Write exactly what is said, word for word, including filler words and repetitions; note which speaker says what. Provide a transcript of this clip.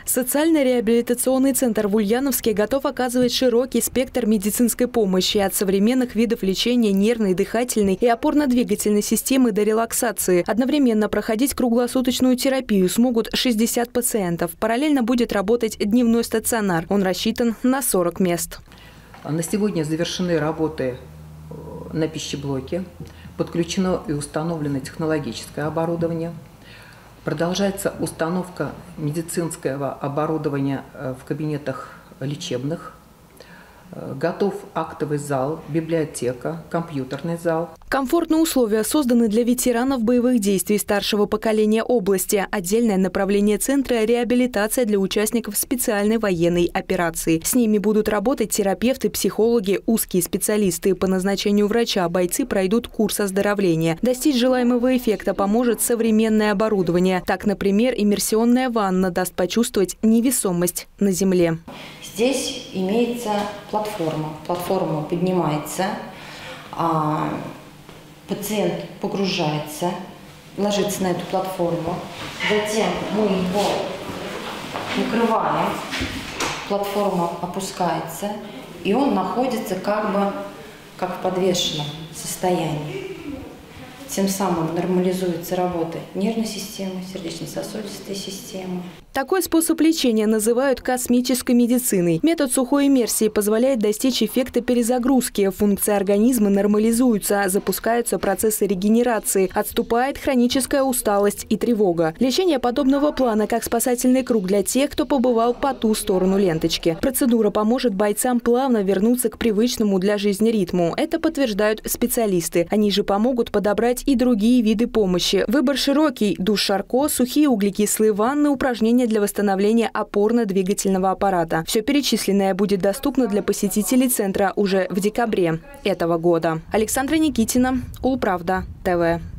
Speaker 1: Социально-реабилитационный центр в Ульяновске готов оказывать широкий спектр медицинской помощи от современных видов лечения нервной, дыхательной и опорно-двигательной системы до релаксации. Одновременно проходить круглосуточную терапию смогут шестьдесят пациентов. Параллельно будет работать дневной стационар. Он рассчитан на сорок мест.
Speaker 2: На сегодня завершены работы на пищеблоке, подключено и установлено технологическое оборудование. Продолжается установка медицинского оборудования в кабинетах лечебных. Готов актовый зал, библиотека, компьютерный зал.
Speaker 1: Комфортные условия созданы для ветеранов боевых действий старшего поколения области. Отдельное направление центра – реабилитация для участников специальной военной операции. С ними будут работать терапевты, психологи, узкие специалисты. По назначению врача бойцы пройдут курс оздоровления. Достичь желаемого эффекта поможет современное оборудование. Так, например, иммерсионная ванна даст почувствовать невесомость на земле.
Speaker 3: Здесь имеется платформа. Платформа поднимается, а пациент погружается, ложится на эту платформу. Затем мы его накрываем, платформа опускается, и он находится как бы как в подвешенном состоянии. Тем самым нормализуется работа нервной системы, сердечно-сосудистой системы.
Speaker 1: Такой способ лечения называют космической медициной. Метод сухой иммерсии позволяет достичь эффекта перезагрузки. Функции организма нормализуются, запускаются процессы регенерации, отступает хроническая усталость и тревога. Лечение подобного плана как спасательный круг для тех, кто побывал по ту сторону ленточки. Процедура поможет бойцам плавно вернуться к привычному для жизни ритму. Это подтверждают специалисты. Они же помогут подобрать и другие виды помощи. Выбор широкий – душ Шарко, сухие углекислые ванны, упражнения для восстановления опорно-двигательного аппарата. Все перечисленное будет доступно для посетителей центра уже в декабре этого года. Александра Никитина, Улправда, ТВ.